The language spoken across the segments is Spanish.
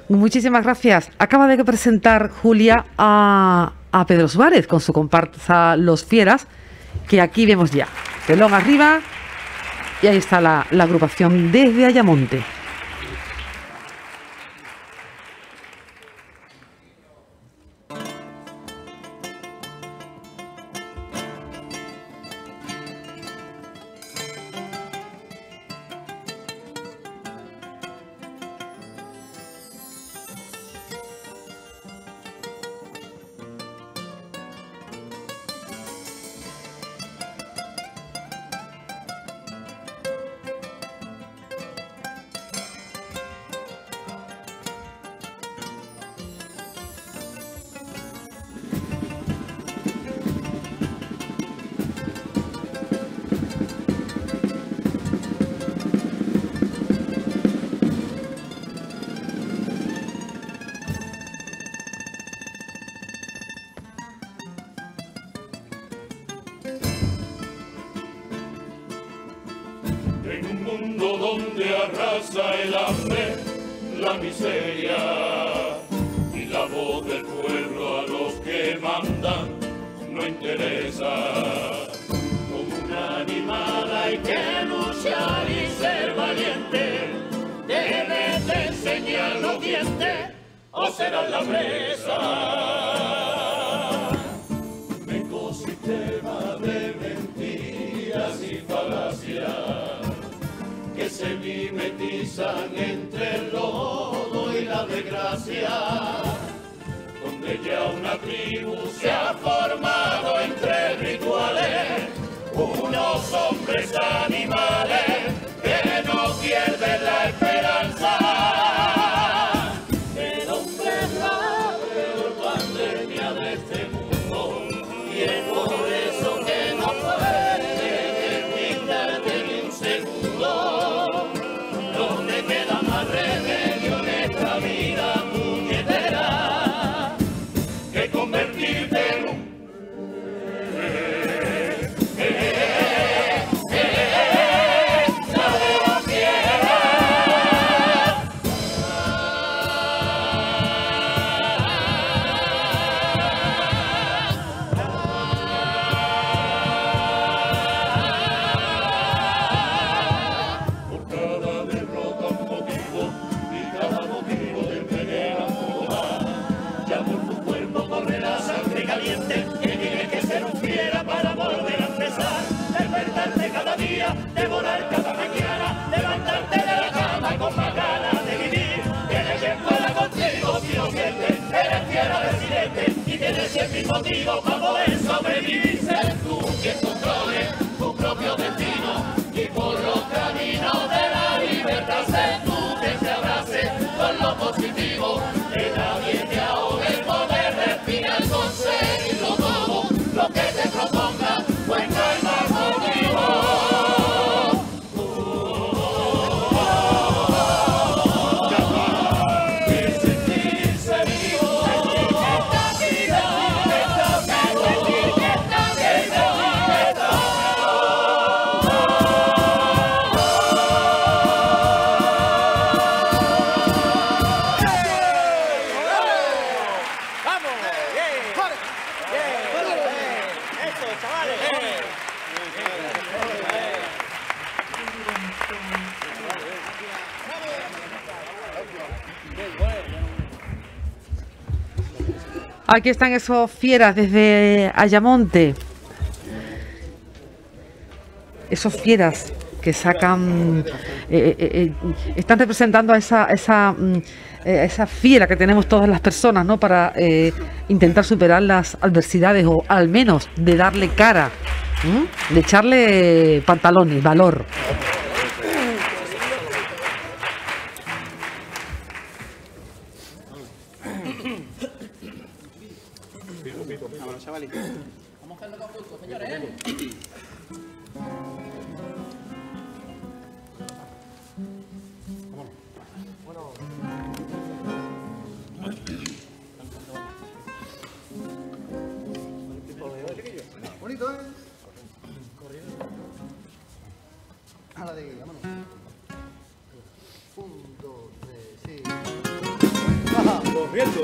Muchísimas gracias. Acaba de presentar Julia a Pedro Suárez con su comparsa Los Fieras, que aquí vemos ya. Telón arriba y ahí está la agrupación desde Ayamonte. En un mundo donde arrasa el hambre, la miseria y la voz del pueblo a los que mandan no interesa. Como un animal hay que luchar y ser valiente, debes de enseñar los dientes o serás la presa. Un ecosistema de mentiras y falacias que se mimetizan entre el lodo y la desgracia, donde ya una tribu se ha formado entre rituales, unos hombres animales que no pierden la esperanza. El hombre es la peor pandemia de este mundo y es por eso que no puede quitarte ni un segundo. No me queda más remedio en esta vida puñetera que convertirte en un devorar cada mañana, levantarte de la cama con más ganas de vivir. Tienes que escuela contigo si lo sientes, eres tierra residente y tienes el mismo motivo para poder sobrevivir. Ser tú quien controle tu propio destino y por los caminos de la libertad. Ser tú que se abrace con lo positivo, que nadie te ahogue el poder respirar, conseguirlo todo, lo que te proponga, pues no hay más motivo. Aquí están esos fieras desde Ayamonte. Esos fieras que sacan, están representando a esa fiera que tenemos todas las personas, ¿no? Para intentar superar las adversidades o al menos de darle cara, de echarle pantalones, valor. Vámonos, chavalitos. Vamos a hacerlo con gusto, señores. Bonito, ¿eh? A la de, vámonos. 1, 2, 3, sí. Corriendo.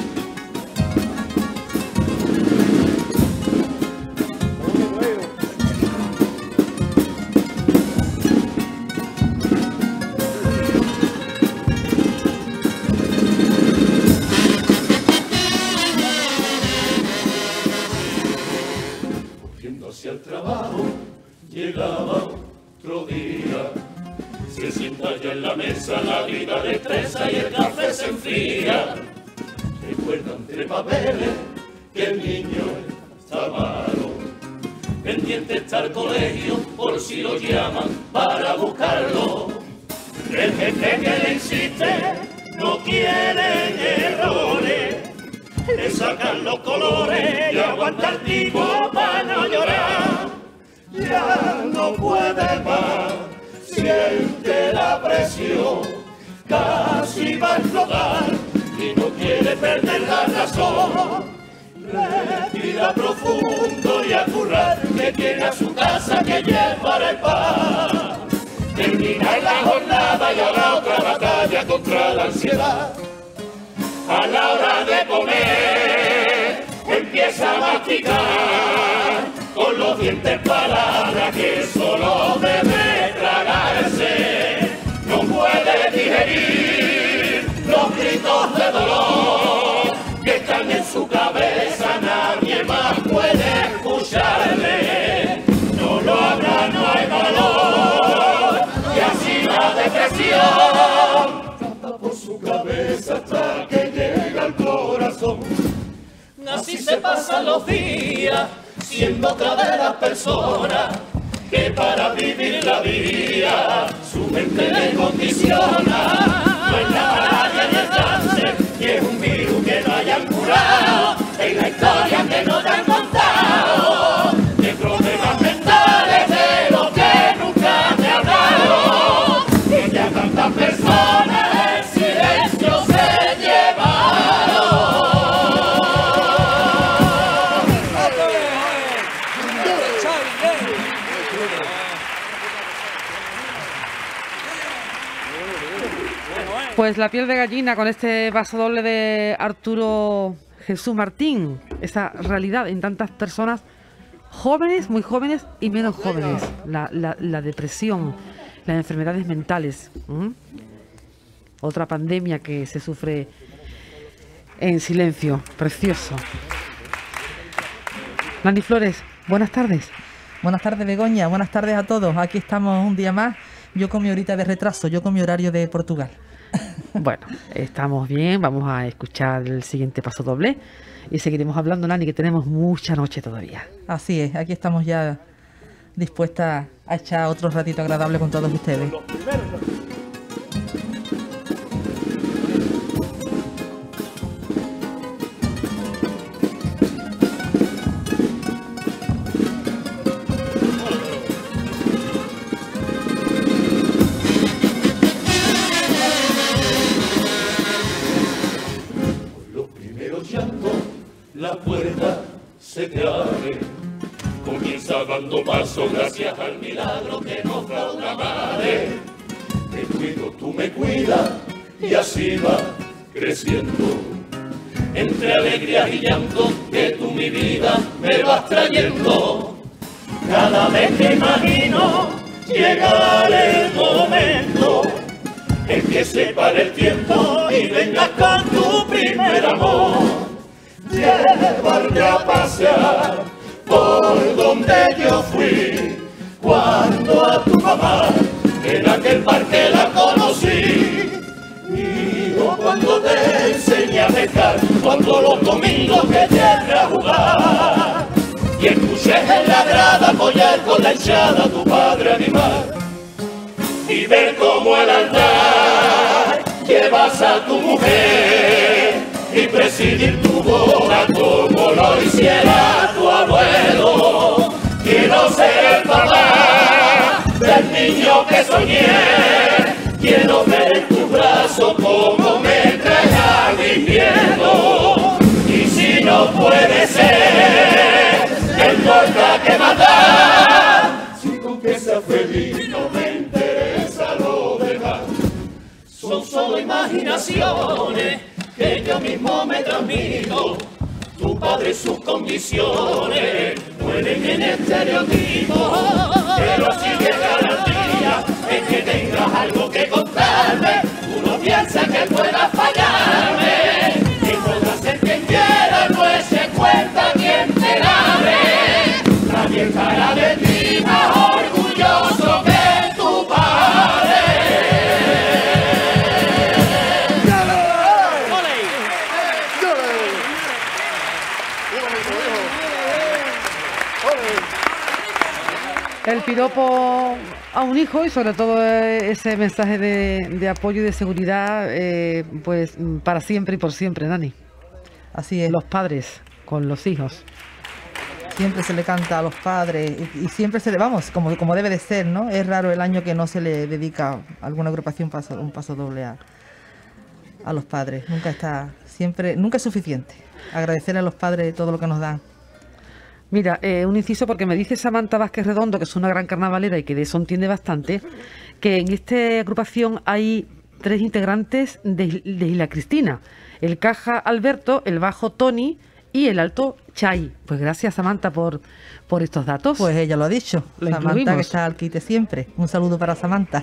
Hacia el trabajo, llegaba otro día. Se sienta ya en la mesa, la vida le estresa y el café se enfría. Recuerda entre papeles que el niño está malo. Pendiente está el colegio por si lo llaman para buscarlo. El jefe que le insiste no quiere errores. Le sacan los colores y aguanta el tipo para no llorar. Ya no puede más, siente la presión, casi va a explotar y no quiere perder la razón. Respira profundo y a currar, que tiene a su casa que llevar el pan. Termina la jornada y ahora otra batalla contra la ansiedad. A la hora de comer, empieza a masticar con los dientes palabras que solo debe tragarse. No puede digerir los gritos de dolor que están en su cabeza, nadie más puede escucharle. No lo habrá, no hay valor, y así la depresión por su cabeza hasta que llega al corazón. Así se pasan los días, siendo otra de las personas que para vivir la vida su mente le condiciona. No es la malaria ni el cáncer, ni es un virus que no hayan curado, es la historia que no te han contado, de problemas mentales de los que nunca te han dado, que ya tantas personas Pues la piel de gallina con este paso doble de Arturo Jesús Martín, esa realidad en tantas personas jóvenes, muy jóvenes y menos jóvenes, la depresión, las enfermedades mentales, otra pandemia que se sufre en silencio, precioso. Nani Flores, buenas tardes. Buenas tardes, Begoña, buenas tardes a todos, aquí estamos un día más, yo con mi horita de retraso, yo con mi horario de Portugal. Bueno, estamos bien, vamos a escuchar el siguiente paso doble y seguiremos hablando, Nani, que tenemos mucha noche todavía. Así es, aquí estamos ya dispuestas a echar otro ratito agradable con todos ustedes. La puerta se te abre, comienza dando paso gracias al milagro que nos da una madre. Te cuido, tú me cuidas y así va creciendo. Entre alegrías y llanto que tú mi vida me vas trayendo. Cada vez que imagino llegar el momento en que se pare el tiempo y vengas con tu primer amor. Llevarme a pasear por donde yo fui, cuando a tu mamá en aquel parque la conocí. Digo, cuando te enseñé a pescar, cuando los domingos te llevé a jugar, y escuché en la grada apoyar con la hinchada a tu padre animar, y ver cómo al altar llevas a tu mujer, y presidir tu boda como lo hiciera tu abuelo. Quiero ser el papá del niño que soñé, quiero ver en tu brazo como me entrega mi miedo. Y si no puede ser, no importa que matar, si con que sea feliz no me interesa lo demás. Son solo imaginaciones que yo mismo me transmito. Tu padre y sus condiciones mueren en estereotipos, pero si llega el día en que tengas algo que contarme, uno piensa que pueda fallarme, y podrá ser quien quiera, pues se cuenta quien te abre. Nadie estará de ti más orgulloso que tu padre. El piropo a un hijo y sobre todo ese mensaje de apoyo y de seguridad, pues para siempre y por siempre, Dani. Así es. Los padres con los hijos. Siempre se le canta a los padres y siempre se le, vamos, como debe de ser, ¿no? Es raro el año que no se le dedica a alguna agrupación un paso doble a los padres. Nunca es suficiente. Agradecerle a los padres todo lo que nos dan. Mira, un inciso porque me dice Samantha Vázquez Redondo, que es una gran carnavalera y que de eso entiende bastante, que en esta agrupación hay 3 integrantes de Isla Cristina: el caja Alberto, el bajo Tony y el alto Chay. Pues gracias, Samantha, por estos datos. Pues ella lo ha dicho. Lo Samantha, incluimos. que está al quite siempre. Un saludo para Samantha.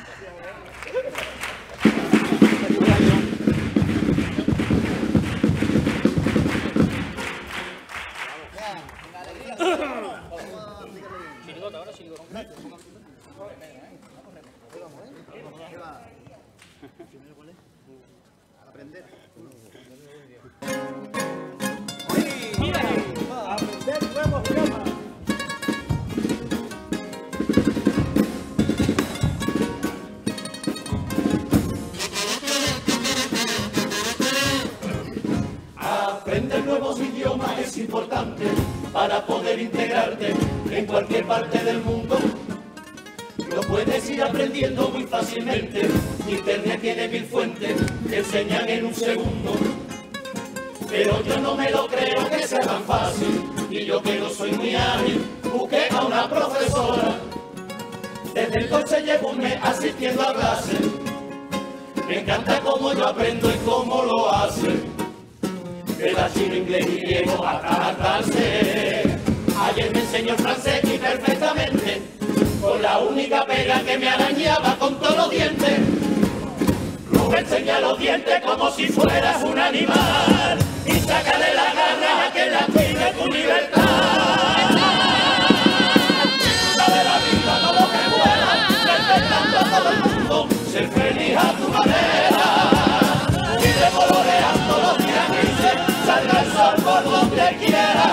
Aprender nuevos idiomas es importante para poder integrarte en cualquier parte del mundo. Lo puedes ir aprendiendo muy fácilmente. Internet tiene 1000 fuentes que enseñan en un segundo. Pero yo no me lo creo que sea tan fácil, y yo que no soy muy ágil, busqué a una profesora. Desde entonces llevo un mes asistiendo a clases. Me encanta cómo yo aprendo y cómo lo hace. De la chino, inglés y griego hasta hartarse. Ayer me enseñó el francés y perfectamente, con la única pega que me arañaba con todos los dientes. Me enseña los dientes como si fueras un animal y sácale la garra a que lastime tu libertad. Disfruta de la vida como que vuela, respetando a todo el mundo, ser feliz a tu manera. Y recoloreando los días grises, salga el sol por donde quiera.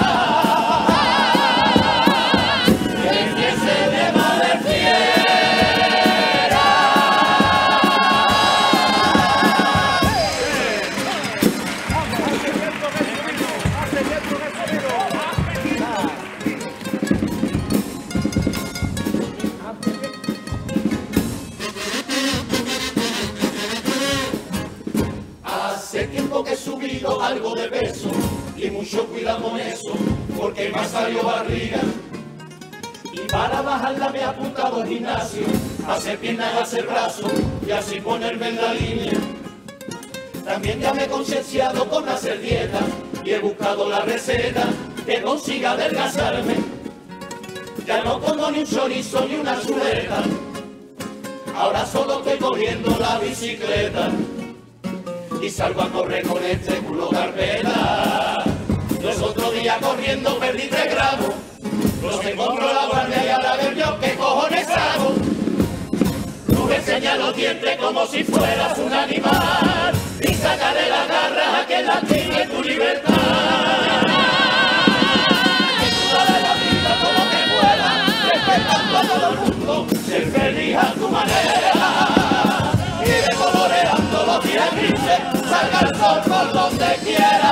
El que se le va de fiera. Hace tiempo que he subido algo de peso y mucho cuidado con eso, porque me ha salido barriga. Y para bajarla me he apuntado al gimnasio, a hacer piernas, a hacer brazos y así ponerme en la línea. También ya me he concienciado con hacer dieta y he buscado la receta que consiga adelgazarme. Ya no como ni un chorizo ni una chuleta, ahora solo estoy cogiendo la bicicleta. Y salgo a correr con este culo carpeta. Los otros días corriendo perdí 3 gramos. Los encuentro la guardia y ahora ver yo qué cojones hago. Tú me enseñas los dientes como si fueras un animal y sacaré las garras a que lastime tu libertad. Disfruta de la vida como que vuela, respetando a todo el mundo, ser feliz a tu manera. Y recoloreando los días grises, salga el sol por donde quiera.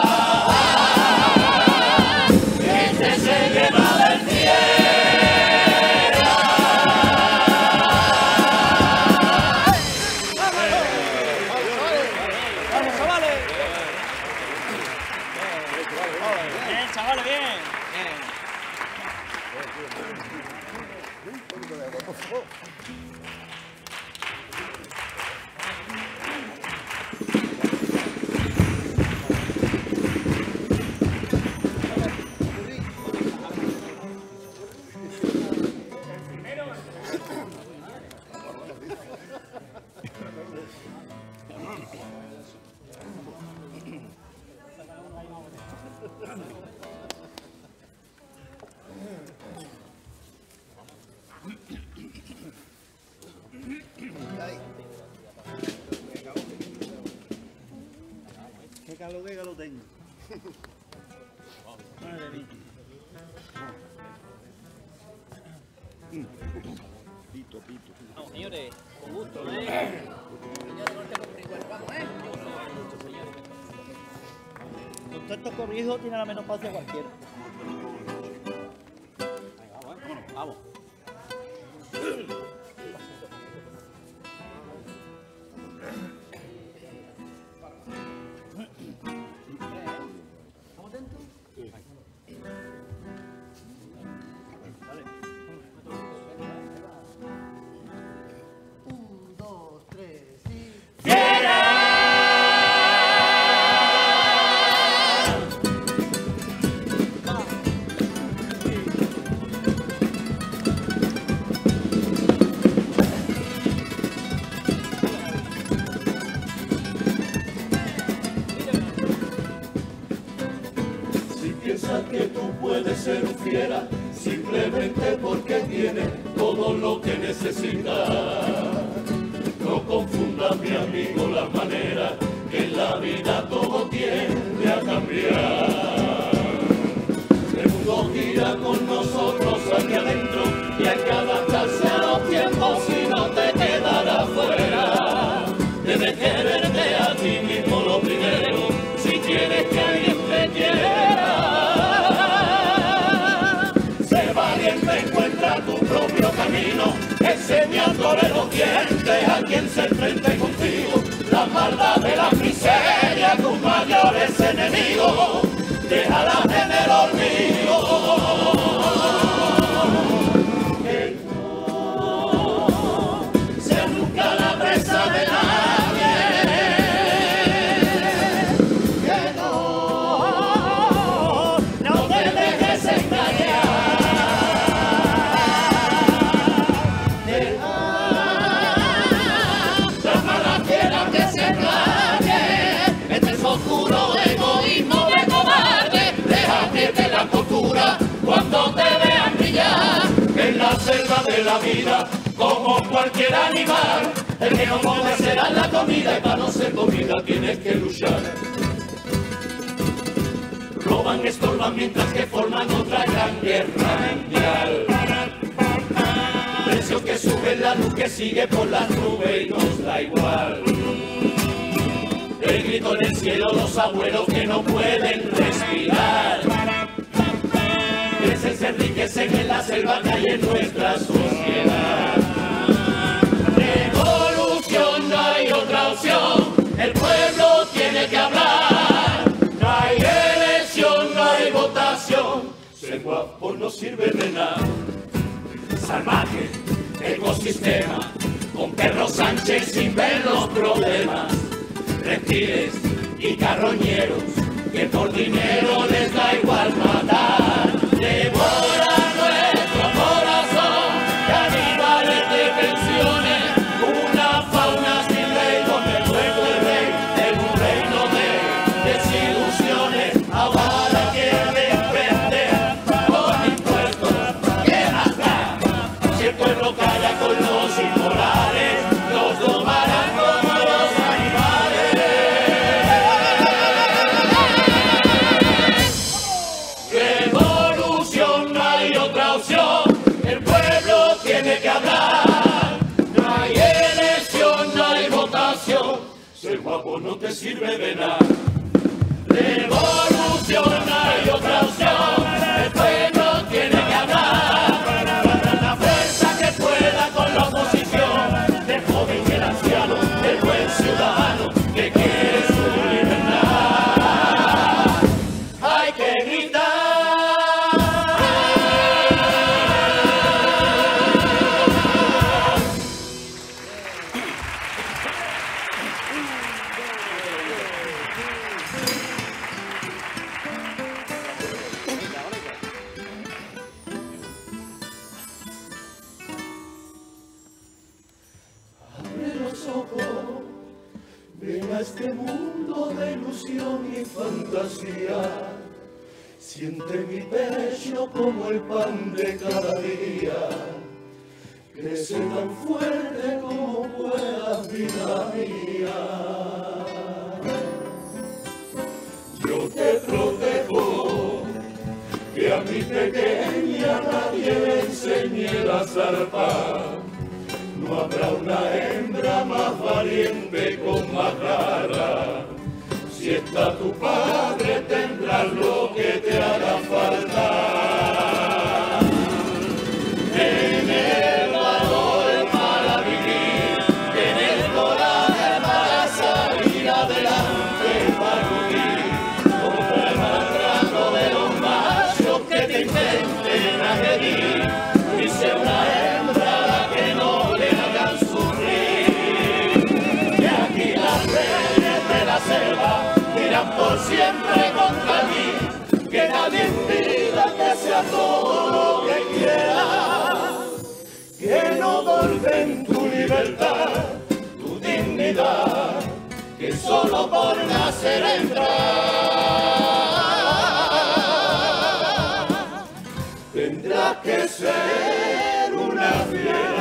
Este se lleva del fiera. ¡Vamos, chavales! Bien, chavales, bien. lo tengo. Madre mía. Pito. Vamos, señores, con gusto, ¿eh? Vamos, ¿eh? Con todos estos corrijos tiene la menopausia cualquiera. Venga, vamos. Que tú puedes ser un fiera simplemente porque tienes todo lo que necesitas. No confundas, mi amigo, las maneras que en la vida todo tiende a cambiar. El mundo gira con nosotros hacia adentro y hay que adaptarse a los tiempos si no te quedarás fuera. Debes quererte a ti mismo lo primero si quieres que alguien te quiera. Encuentra tu propio camino, enseñándole los dientes a quien se enfrente contigo. La maldad de la miseria, tus mayores enemigos, déjalas en el olvido. Que no sea nunca la presa de nadie. Que no te dejes engañar. Cuando te vean brillar en la selva de la vida, como cualquier animal, el que no come será la comida y para no ser comida tienes que luchar. Roban, estorban mientras que forman otra gran guerra mundial. Precios que suben, la luz que sigue por las nubes y nos da igual. El grito en el cielo, los abuelos que no pueden respirar. Se enriquecen en la selva que hay en nuestra sociedad. Revolución, no hay otra opción, el pueblo tiene que hablar. No hay elección, no hay votación, ser guapo no sirve de nada. Salvaje, ecosistema, con Pedro Sánchez sin ver los problemas. Reptiles y carroñeros, que por dinero les da igual matar. Devora nuestro corazón, caníbales de pensiones, una fauna sin ley donde el pueblo es rey, en un reino de desilusiones. Ahora quiere emprender con impuestos, ¿qué más da? Si el pueblo calla con los inmorales, los domarán como los animales. El pueblo tiene que hablar. No hay elección, no hay votación, ser guapo no te sirve de nada. Revolución, no hay otra opción, el pueblo tiene que hablar. La fuerza que pueda con la oposición, el joven y el anciano, el buen ciudadano que quiere su libertad. Hay que gritar. Ven a este mundo de ilusión y fantasía. Siente mi pecho como el pan de cada día. Crece tan fuerte como puedas, vida mía. pequeña nadie le enseñe a zarpar. No habrá una hembra más valiente con más garra. Si está tu padre tendrás lo que te haga falta. Tener valor para vivir, tener coraje para salir adelante, para vivir, contra el maltrato de los machos que te intenten agredir, y sea una hembra la que no le hagan sufrir. Que aquí las reyes de la selva irán por siempre contra mí, que nadie impida que sea todo lo que quiera, que no golpeen tu libertad, tu dignidad, que solo por nacer hembra tendrás que ser una fiera.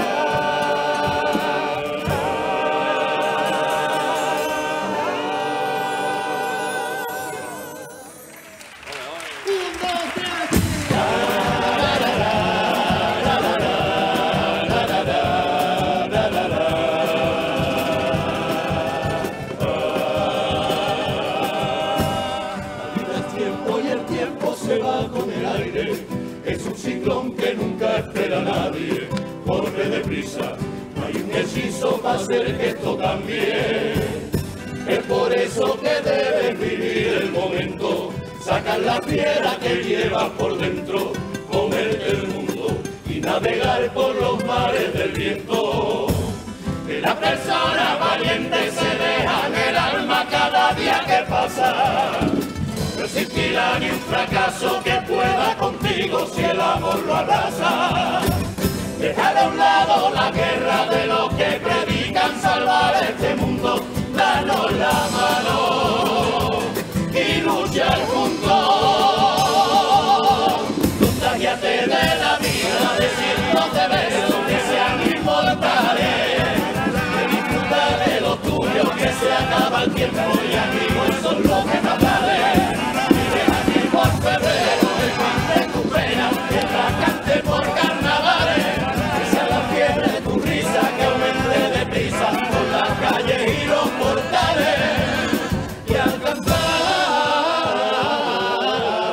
Es un ciclón que nunca espera a nadie, corre deprisa, hay un hechizo para hacer esto también. Es por eso que debes vivir el momento, sacar la fiera que llevas por dentro, comerte el mundo y navegar por los mares del viento. Que las personas valientes se dejan el alma cada día que pasa. No existirá ni un fracaso que pueda contigo si el amor lo abraza. Deja de un lado la guerra de los que predican salvar este mundo. Danos la mano y luchar juntos. Contágiate de la vida, decirnos de besos que sean inmortales. Que disfruta de lo tuyo, que se acaba el tiempo y amigo, eso es lo que más vale. Por febrero, el fin de tu pena, que la cante por carnavales, que sea la fiebre de tu risa, que aumente deprisa por las calles y los portales, y alcanzar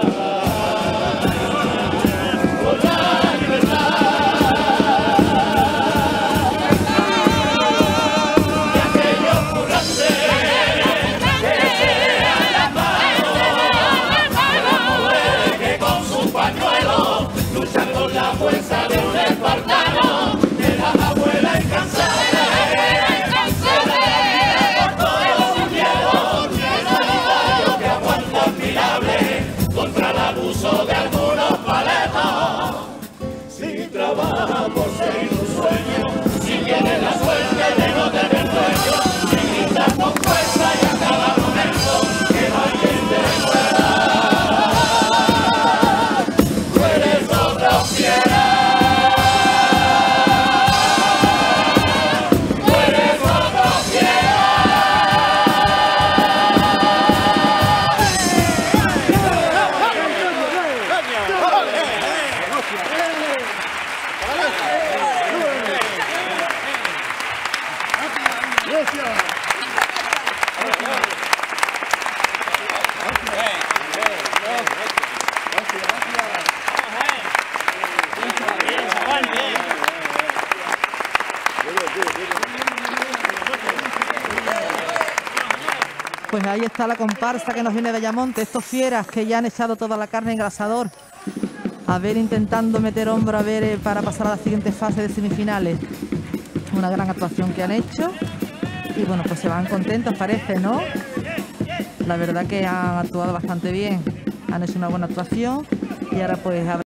por la libertad de aquellos currantes que sean las manos. Luchan con la fuerza de un espartano, de las abuelas incansables, por todos sus miedos, es solidario que aguanta admirable contra el abuso de algunos paletos. Si trabajas por seguir un sueño, si tienes la suerte de no tener dueño, si gritas con fuerza y a cada momento que no hay quien te recuerda. Pues ahí está la comparsa que nos viene de Ayamonte, estos fieras que ya han echado toda la carne en el asador, a ver, intentando meter hombro, a ver, para pasar a la siguiente fase de semifinales. Una gran actuación que han hecho y bueno, pues se van contentos, parece, ¿no? La verdad que han actuado bastante bien, han hecho una buena actuación y ahora pues